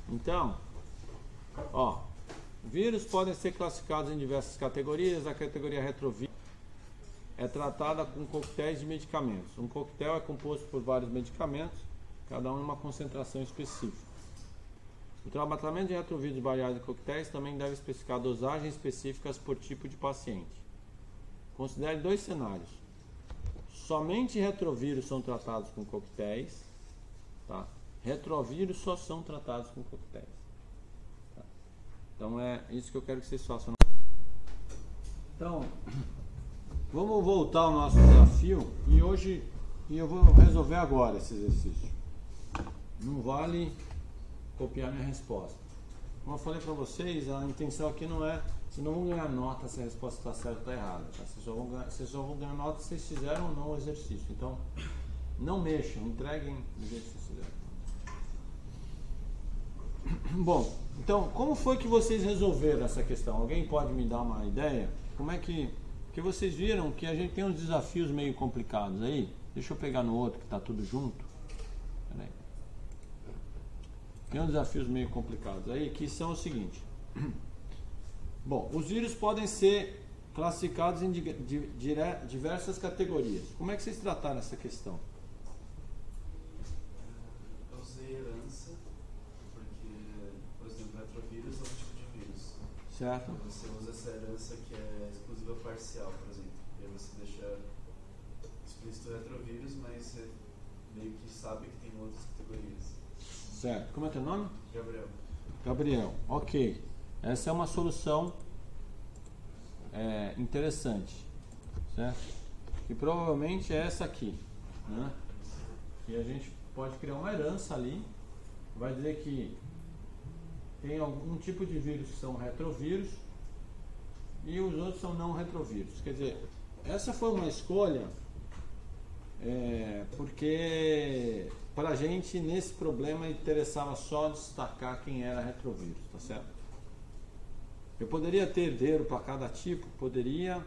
Então, ó, vírus podem ser classificados em diversas categorias. A categoria retrovírus é tratada com coquetéis de medicamentos. Um coquetel é composto por vários medicamentos, cada um em uma concentração específica. O tratamento de retrovírus baseado em coquetéis também deve especificar dosagens específicas por tipo de paciente. Considere dois cenários. Somente retrovírus são tratados com coquetéis, tá? Retrovírus só são tratados com coquetéis. Tá? Então é isso que eu quero que vocês façam. Então, vamos voltar ao nosso desafio e hoje eu vou resolver agora esse exercício. Não vale copiar minha resposta. Como eu falei para vocês, a intenção aqui não é, vocês não vão ganhar nota se a resposta está certa ou está errada. Tá? Vocês só vão ganhar nota se vocês fizeram ou não o exercício. Então, não mexam, entreguem do jeito que vocês fizeram. Bom, então, como foi que vocês resolveram essa questão? Alguém pode me dar uma ideia? Como é que... Porque vocês viram que a gente tem uns desafios meio complicados aí. Deixa eu pegar no outro que está tudo junto. Peraí. Tem uns desafios meio complicados aí, que são o seguinte. Bom, os vírus podem ser classificados em diversas categorias. Como é que vocês trataram essa questão? Eu usei herança, porque, por exemplo, retrovírus é um tipo de vírus. Certo. Você usa essa herança que é exclusiva parcial, por exemplo. E aí você deixa explícito retrovírus, mas você meio que sabe que tem outras categorias. Certo. Como é teu nome? Gabriel. Gabriel. Ok. Essa é uma solução interessante. Certo? E provavelmente é essa aqui. Né? E a gente pode criar uma herança ali. Vai dizer que tem algum tipo de vírus que são retrovírus e os outros são não retrovírus. Quer dizer, essa foi uma escolha porque para a gente nesse problema interessava só destacar quem era retrovírus, tá certo? Eu poderia ter herdeiro para cada tipo, poderia.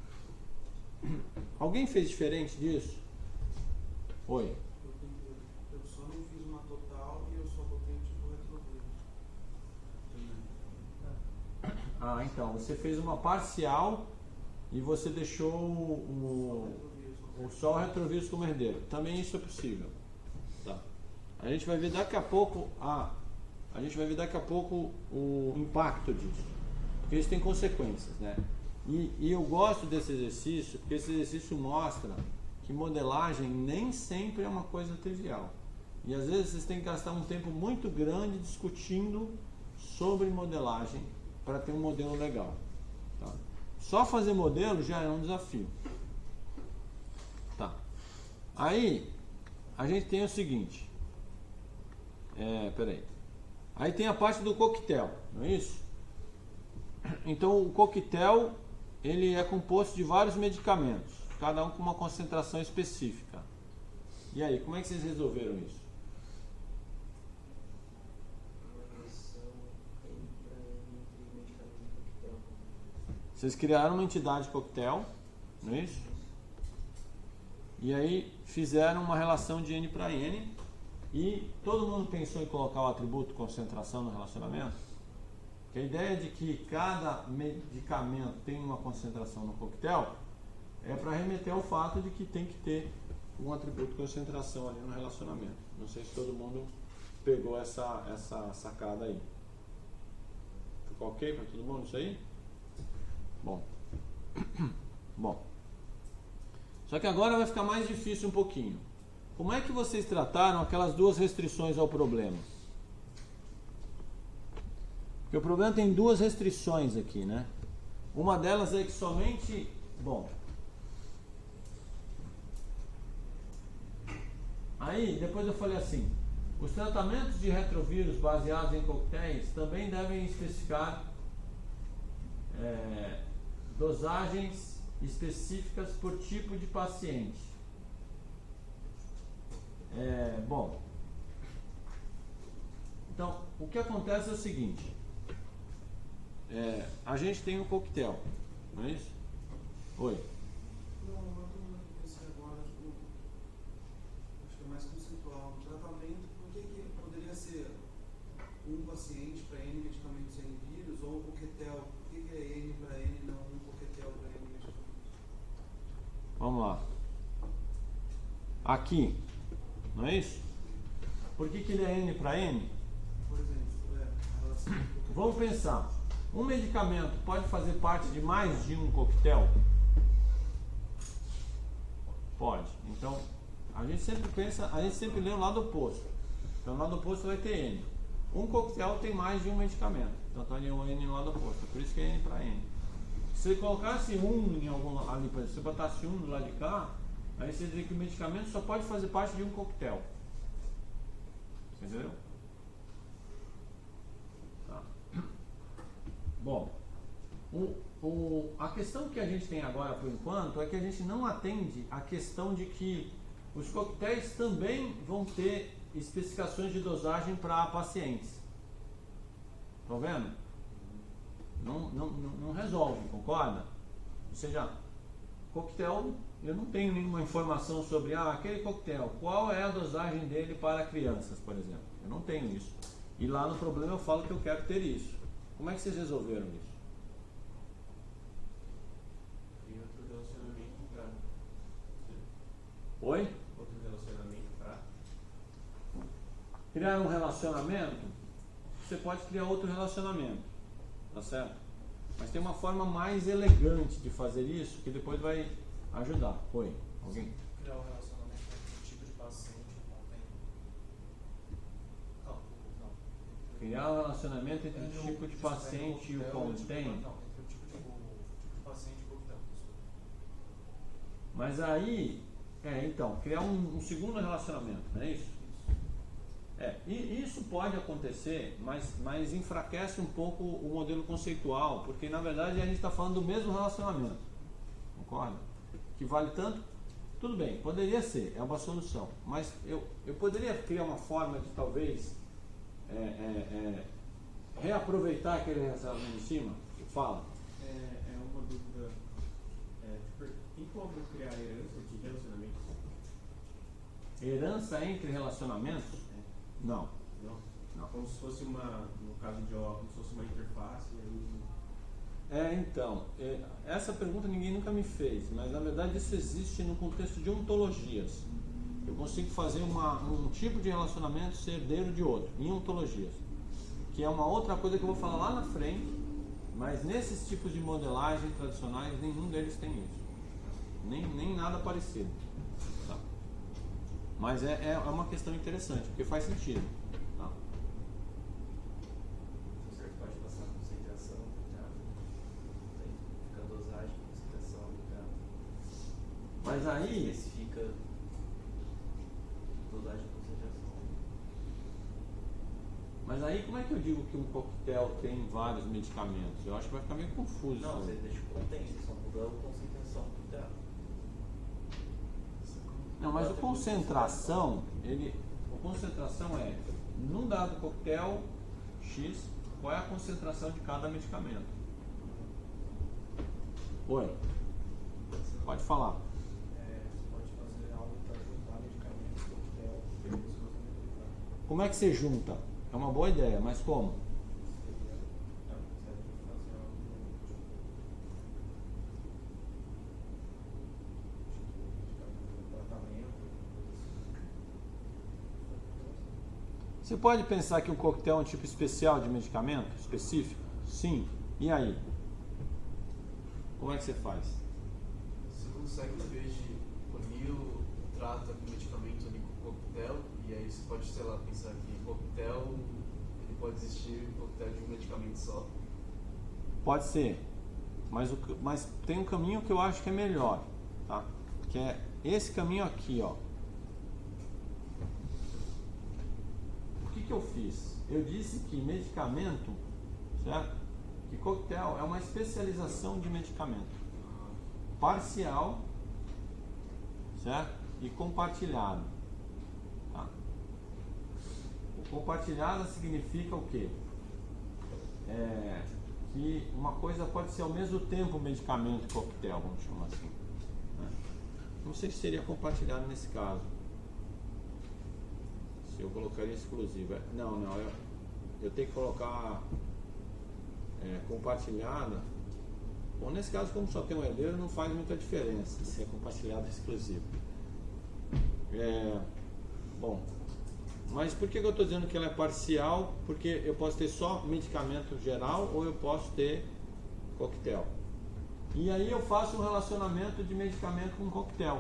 Alguém fez diferente disso? Oi. Eu só não fiz uma total e eu só botei tipo retrovírus. Ah, então, você fez uma parcial e você deixou só o retrovírus como herdeiro. Também isso é possível. Tá. A gente vai ver daqui a pouco o impacto disso. Porque isso tem consequências, né? E eu gosto desse exercício, porque esse exercício mostra que modelagem nem sempre é uma coisa trivial. E às vezes vocês têm que gastar um tempo muito grande discutindo sobre modelagem para ter um modelo legal. Tá? Só fazer modelo já é um desafio. Tá. Aí a gente tem o seguinte. Peraí. Aí tem a parte do coquetel, não é isso? Então o coquetel ele é composto de vários medicamentos, cada um com uma concentração específica. E aí, como é que vocês resolveram isso? Vocês criaram uma entidade coquetel, não é isso? E aí fizeram uma relação de N para N e todo mundo pensou em colocar o atributo concentração no relacionamento? Que a ideia de que cada medicamento tem uma concentração no coquetel é para remeter ao fato de que tem que ter um atributo concentração ali no relacionamento. Não sei se todo mundo pegou essa sacada aí. Ficou ok para todo mundo isso aí? Bom. Só que agora vai ficar mais difícil um pouquinho. Como é que vocês trataram aquelas duas restrições ao problema? Porque o problema tem duas restrições aqui, né? Uma delas é que somente... Bom. Aí, depois eu falei assim, os tratamentos de retrovírus baseados em coquetéis também devem especificar dosagens específicas por tipo de paciente. Bom, então, o que acontece é o seguinte, a gente tem um coquetel, não é isso? Oi. Não, uma dúvida que eu pensei agora, acho que é mais conceitual. O tratamento, por que poderia ser um paciente para N medicamentos N vírus, ou o coquetel, por que é N para N, não um coquetel para N medicamentos? Vamos lá. Aqui, não é isso? Por que ele é N para N? Por exemplo, a relação do coquetel. Vamos pensar. Um medicamento pode fazer parte de mais de um coquetel? Pode. Então, a gente sempre lê o lado oposto. Então, o lado oposto vai ter N. Um coquetel tem mais de um medicamento. Então, está ali um N no lado oposto. Por isso que é N para N. Se você colocasse um em algum ali, por exemplo, se você botasse um do lado de cá, aí você diria que o medicamento só pode fazer parte de um coquetel. Entendeu? Tá. Bom, a questão que a gente tem agora, por enquanto, é que a gente não atende a questão de que os coquetéis também vão ter especificações de dosagem para pacientes. Estão vendo? Não resolve, concorda? Ou seja, coquetel, eu não tenho nenhuma informação sobre aquele coquetel, qual é a dosagem dele para crianças, por exemplo. Eu não tenho isso. E lá no problema eu falo que eu quero ter isso. Como é que vocês resolveram isso? Tem outro relacionamento para. Oi? Outro relacionamento para. Criar um relacionamento, você pode criar outro relacionamento, tá certo? Mas tem uma forma mais elegante de fazer isso que depois vai ajudar. Oi? Alguém? Criar um relacionamento com o tipo de paciente contém. Não. Criar um relacionamento entre o tipo de paciente e o contém. Não, entre o tipo de paciente e o coquetel. Mas aí, então, criar um segundo relacionamento, não é isso? E isso pode acontecer, mas enfraquece um pouco o modelo conceitual, porque na verdade a gente está falando do mesmo relacionamento, concorda? Que vale tanto, tudo bem, poderia ser, é uma solução, mas eu poderia criar uma forma de talvez reaproveitar aquele relacionamento em cima? Fala. É uma dúvida. Tem como criar herança de relacionamentos? Herança entre relacionamentos? Não. Não? Como se fosse no caso de O, como se fosse uma interface. Então, essa pergunta ninguém nunca me fez, mas na verdade isso existe no contexto de ontologias. Eu consigo fazer um tipo de relacionamento ser herdeiro de outro, em ontologias, que é uma outra coisa que eu vou falar lá na frente, mas nesses tipos de modelagem tradicionais, nenhum deles tem isso. Nem nada parecido. Tá? Mas é uma questão interessante, porque faz sentido. Tá? O senhor pode passar concentração, fica a dosagem, concentração, mas aí especifica dosagem e concentração. Mas aí como é que eu digo que um coquetel tem vários medicamentos? Eu acho que vai ficar meio confuso. Não, você deixa o contém, você só muda a concentração do dela. Não, mas o concentração é, num dado coquetel X, qual é a concentração de cada medicamento? Oi? Pode falar. Você pode fazer algo para juntar medicamentos, coquetel, e depois você vai. Como é que você junta? É uma boa ideia, mas como? Você pode pensar que um coquetel é um tipo especial de medicamento? Específico? Sim. E aí? Como é que você faz? Você consegue, em vez de unir o trata com o medicamento ali com o coquetel, e aí você pode, sei lá, pensar que coquetel, ele pode existir coquetel de um medicamento só. Pode ser. Mas tem um caminho que eu acho que é melhor, tá? Que é esse caminho aqui, ó. O que eu fiz? Eu disse que medicamento, certo? Que coquetel é uma especialização de medicamento parcial, certo? E compartilhado. Tá? O compartilhado significa o quê? Que uma coisa pode ser ao mesmo tempo medicamento e coquetel, vamos chamar assim. Né? Não sei se seria compartilhado nesse caso. Se eu colocaria exclusiva. Não. eu tenho que colocar compartilhada. Bom, nesse caso, como só tem um herdeiro, não faz muita diferença se é compartilhado exclusivo. Bom, mas por que eu estou dizendo que ela é parcial? Porque eu posso ter só medicamento geral ou eu posso ter coquetel. E aí eu faço um relacionamento de medicamento com coquetel.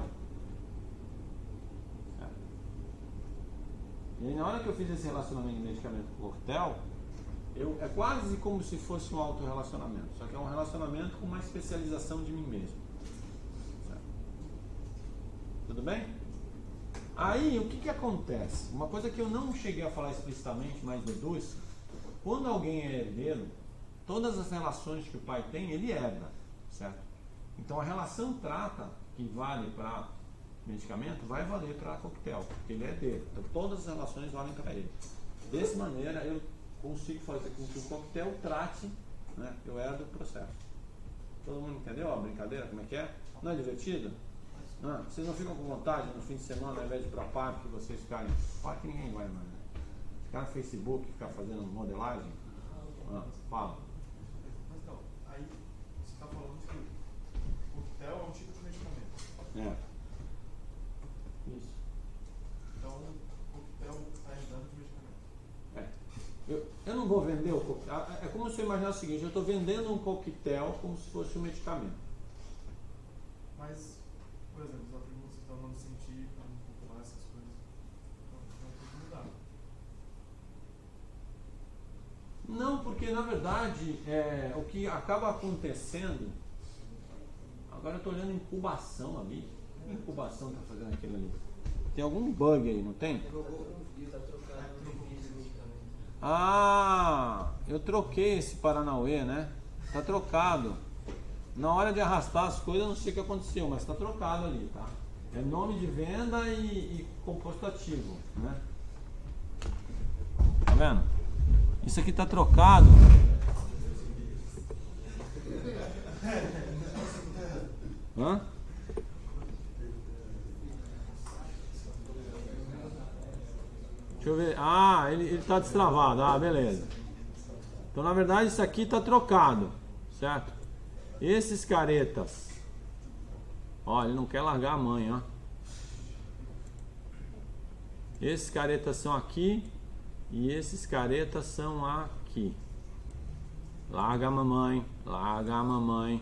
E aí na hora que eu fiz esse relacionamento de medicamento com coquetel, é quase como se fosse um autorrelacionamento, só que é um relacionamento com uma especialização de mim mesmo. Certo? Tudo bem? Aí o que acontece? Uma coisa que eu não cheguei a falar explicitamente, mas deduz, quando alguém é herdeiro, todas as relações que o pai tem, ele herda, certo? Então a relação trata, que vale para medicamento, vai valer para coquetel, porque ele é herdeiro. Então todas as relações valem para ele. Dessa maneira eu consigo fazer com que o coquetel trate, né? Eu herdo o processo. Todo mundo entendeu a brincadeira, como é que é? Não é divertido? Vocês não ficam com vontade no fim de semana, ao invés de ir para parque, vocês ficarem... Parque ninguém vai mais, né? Ficar no Facebook, ficar fazendo modelagem? Fala. Mas não, aí você está falando que o coquetel é um tipo de medicamento. Isso. Então o coquetel está herdando de medicamento. Eu não vou vender o coquetel. É como se eu imaginar o seguinte: eu estou vendendo um coquetel como se fosse um medicamento. Mas, por exemplo, os atributos da nome científica, popular, essas coisas, não tem que mudar. Não, porque na verdade o que acaba acontecendo. Agora eu estou olhando incubação ali. Que incubação está fazendo aquilo ali? Tem algum bug aí, não tem? Eu troquei esse Paranauê, né? Tá trocado. Na hora de arrastar as coisas, eu não sei o que aconteceu, mas tá trocado ali, tá? É nome de venda e composto ativo, né? Tá vendo? Isso aqui tá trocado. Hã? Deixa eu ver. Ele tá destravado. Beleza. Então, na verdade, isso aqui tá trocado, certo? Esses caretas. Ele não quer largar a mãe, ó. Esses caretas são aqui e esses caretas são aqui. Larga a mamãe, larga a mamãe.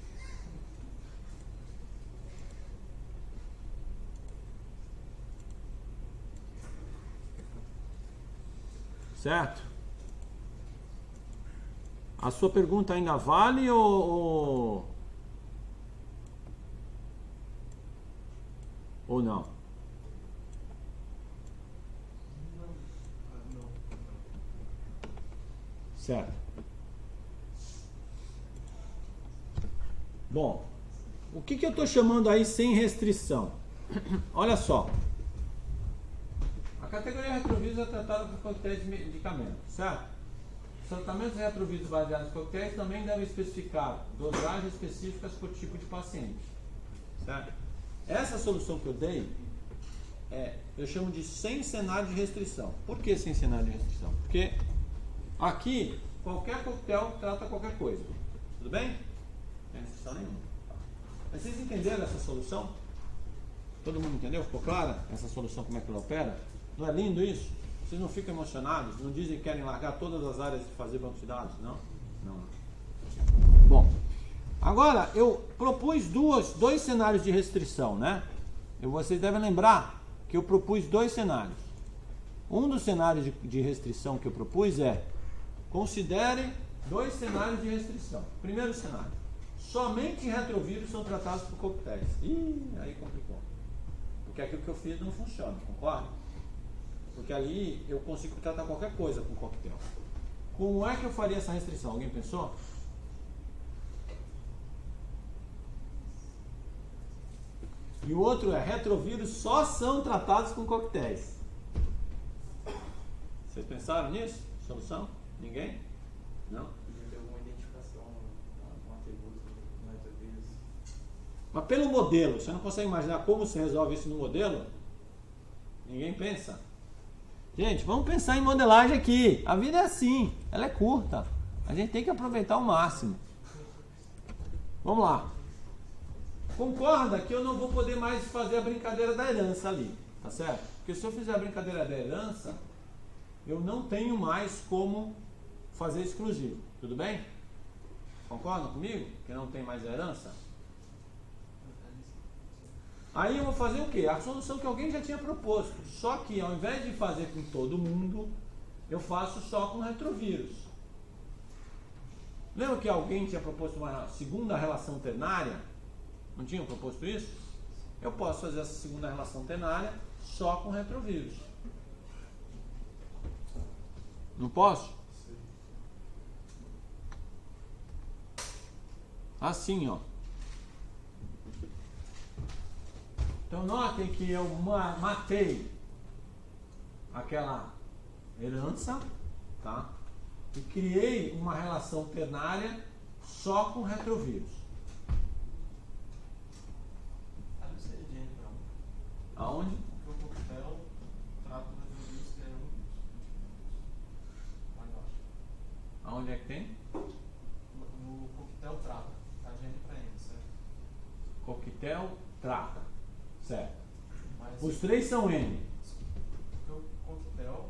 Certo? A sua pergunta ainda vale ou não? Não. Certo. Bom, o que eu estou chamando aí sem restrição? Olha só. A categoria retrovírus é tratada por coquetéis de medicamentos, certo? Os tratamentos retrovírus baseados em coquetéis também devem especificar dosagens específicas por tipo de paciente, certo? Essa solução que eu dei, eu chamo de sem cenário de restrição. Por que sem cenário de restrição? Porque aqui, qualquer coquetel trata qualquer coisa. Tudo bem? Não tem restrição nenhuma. Mas vocês entenderam essa solução? Todo mundo entendeu? Ficou clara essa solução, como é que ela opera? Não é lindo isso? Vocês não ficam emocionados? Não dizem que querem largar todas as áreas de fazer banco de dados? Não? Não. Bom, agora eu propus dois cenários de restrição, né? Vocês devem lembrar que eu propus dois cenários. Um dos cenários de restrição que eu propus considere dois cenários de restrição. Primeiro cenário: somente retrovírus são tratados por coquetéis. Aí complicou. Porque aquilo que eu fiz não funciona, concorda? Porque ali eu consigo tratar qualquer coisa com coquetel. Como é que eu faria essa restrição? Alguém pensou? E o outro retrovírus só são tratados com coquetéis. Vocês pensaram nisso? Solução? Ninguém? Não? Podia ter alguma identificação, um atributo no retrovírus. Mas pelo modelo, você não consegue imaginar como se resolve isso no modelo? Ninguém pensa? Gente, vamos pensar em modelagem aqui. A vida é assim, ela é curta. A gente tem que aproveitar ao máximo. Vamos lá. Concorda que eu não vou poder mais fazer a brincadeira da herança ali, tá certo? Porque se eu fizer a brincadeira da herança, eu não tenho mais como fazer exclusivo. Tudo bem? Concordam comigo? Que não tem mais a herança? Aí eu vou fazer o quê? A solução que alguém já tinha proposto. Só que ao invés de fazer com todo mundo, eu faço só com retrovírus. Lembra que alguém tinha proposto uma segunda relação ternária? Não tinham proposto isso? Eu posso fazer essa segunda relação ternária só com retrovírus. Não posso? Assim, ó. Então notem que eu matei aquela herança, tá? E criei uma relação ternária só com retrovírus. Aonde? Porque o coquetel trata o retrovírus que é um vírus. Lá embaixo. Aonde é que tem? No coquetel trata. Tá de N para N, certo? Coquetel trata. Certo. Mas Os três são N. porque o coquetel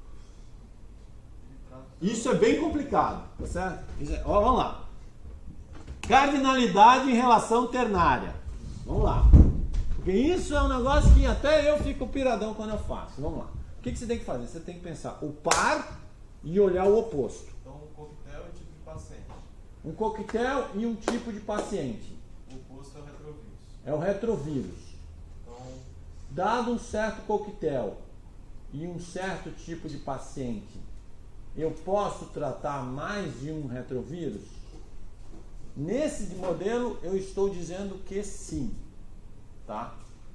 ele trata. Isso é bem complicado, tá certo? Ó, vamos lá. Cardinalidade em relação ternária. Vamos lá. Porque isso é um negócio que até eu fico piradão quando eu faço. Vamos lá. O que você tem que fazer? Você tem que pensar o par e olhar o oposto. Então, o coquetel é o tipo de paciente. Um coquetel e um tipo de paciente. O oposto é o retrovírus. É o retrovírus. Então, Dado um certo coquetel e um certo tipo de paciente, eu posso tratar mais de um retrovírus? Nesse modelo, eu estou dizendo que sim. Tá?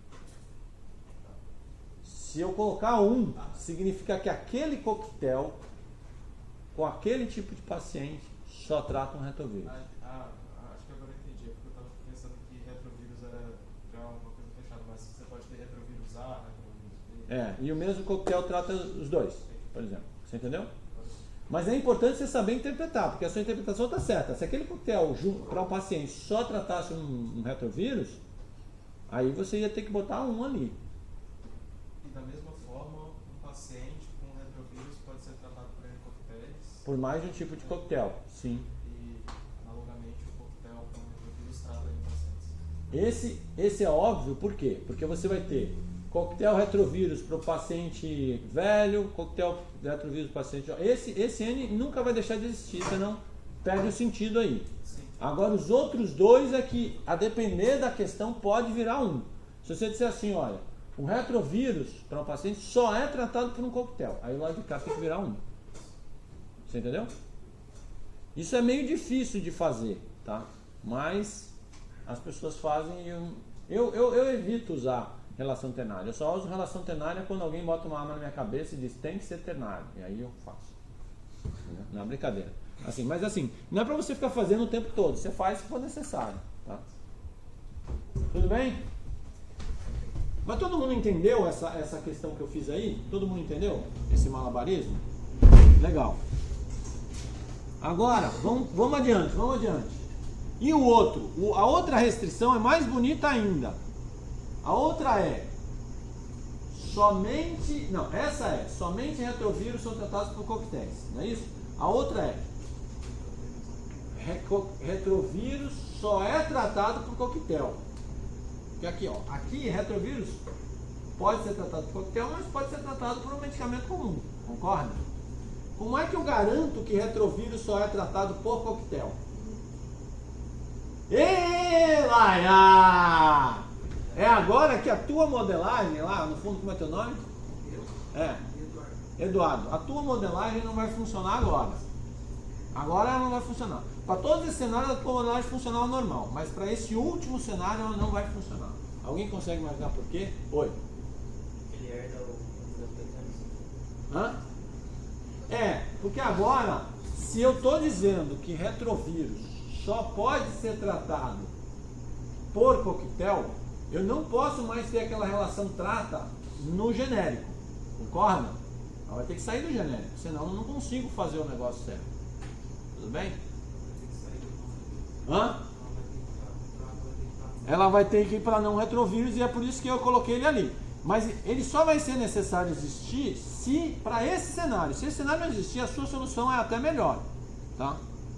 Se eu colocar um, significa que aquele coquetel com aquele tipo de paciente só trata um retrovírus. acho que agora eu entendi. Porque eu estava pensando que retrovírus era já uma coisa fechada, mas você pode ter retrovírus A, retrovírus B. É, e o mesmo coquetel trata os dois, por exemplo. Você entendeu? Mas é importante você saber interpretar, porque a sua interpretação está certa. Se aquele coquetel para um paciente só tratasse um retrovírus, aí você ia ter que botar um ali. E da mesma forma, um paciente com retrovírus pode ser tratado por N coquetéis. Por mais de um tipo de coquetel, sim. E, analogamente, o coquetel com retrovírus trata N pacientes. Esse é óbvio, por quê? Porque você vai ter coquetel retrovírus para o paciente velho, coquetel retrovírus para o paciente jovem. Esse N nunca vai deixar de existir, senão perde o sentido aí. Sim. Agora os outros dois é que, a depender da questão, pode virar um. Se você disser assim, olha, o retrovírus para um paciente só é tratado por um coquetel, aí o lado de cá tem que virar um. Você entendeu? Isso é meio difícil de fazer, tá? Mas as pessoas fazem e eu evito usar relação ternária. Eu só uso relação ternária quando alguém bota uma arma na minha cabeça e diz tem que ser ternário. E aí eu faço. Não é brincadeira. Assim, mas assim, não é pra você ficar fazendo o tempo todo. Você faz se for necessário. Tá? Tudo bem? Mas todo mundo entendeu essa questão que eu fiz aí? Todo mundo entendeu? Esse malabarismo? Legal. Agora, vamos adiante, vamos adiante. E o outro? A outra restrição é mais bonita ainda. A outra é somente... Não, essa é somente retrovírus são tratados por coquetéis. Não é isso? A outra é retrovírus só é tratado por coquetel. Porque aqui, ó, aqui retrovírus pode ser tratado por coquetel, mas pode ser tratado por um medicamento comum. Concorda? Como é que eu garanto que retrovírus só é tratado por coquetel? Ê, Laia! É agora que a tua modelagem, lá no fundo, como é teu nome? É. Eduardo. A tua modelagem não vai funcionar agora. Agora ela não vai funcionar. Para todos esses cenários, a tua modelagem funcionava normal. Mas para esse último cenário, ela não vai funcionar. Alguém consegue imaginar por quê? Oi. Ele herda o... Hã? É, porque agora, se eu estou dizendo que retrovírus só pode ser tratado por coquetel, eu não posso mais ter aquela relação trata no genérico. Concorda? Ela vai ter que sair do genérico, senão eu não consigo fazer o negócio certo. Tudo bem? Hã? Ela vai ter que ir para não retrovírus e é por isso que eu coloquei ele ali. Mas ele só vai ser necessário existir se para esse cenário. Se esse cenário não existir, a sua solução é até melhor, tá?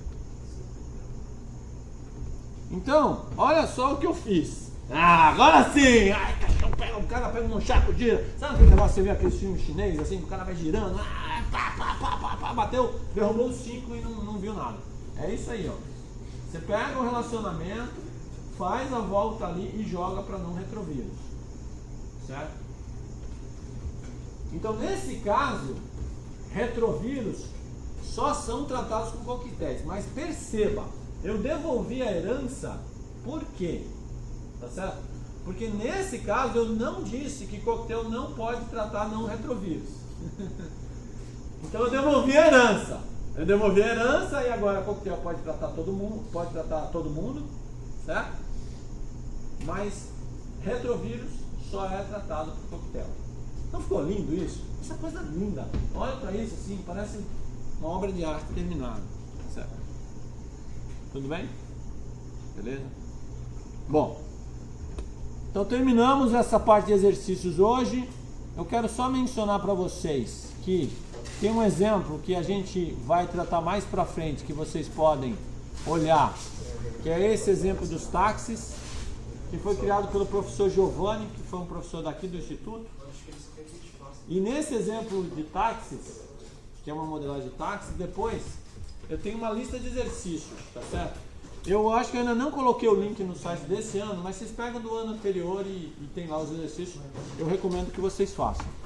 Então, olha só o que eu fiz. Ah, agora sim! Ai, o cara pega um chaco, gira. Sabe aquele negócio que você vê aqueles filmes chineses assim, o cara vai girando, bateu, derrubou os 5 e não viu nada. É isso aí, ó. Você pega um relacionamento, faz a volta ali e joga para não retrovírus. Certo? Então, nesse caso, retrovírus só são tratados com coquetéis. Mas perceba, eu devolvi a herança por quê? Tá certo? Porque nesse caso eu não disse que coquetel não pode tratar não retrovírus. Então eu devolvi a herança. Eu devolvi a herança e agora coquetel pode tratar todo mundo, certo? Mas retrovírus só é tratado por coquetel. Não ficou lindo isso? Essa coisa linda. Olha para isso assim, parece uma obra de arte terminada. Certo? Tudo bem? Beleza? Bom, então terminamos essa parte de exercícios hoje. Eu quero só mencionar para vocês que tem um exemplo que a gente vai tratar mais para frente, que vocês podem olhar, que é esse exemplo dos táxis, que foi criado pelo professor Giovanni, que foi um professor daqui do Instituto. E nesse exemplo de táxis, que é uma modelagem de táxis, depois eu tenho uma lista de exercícios, tá certo? Eu acho que eu ainda não coloquei o link no site desse ano, mas vocês pegam do ano anterior e tem lá os exercícios. Eu recomendo que vocês façam.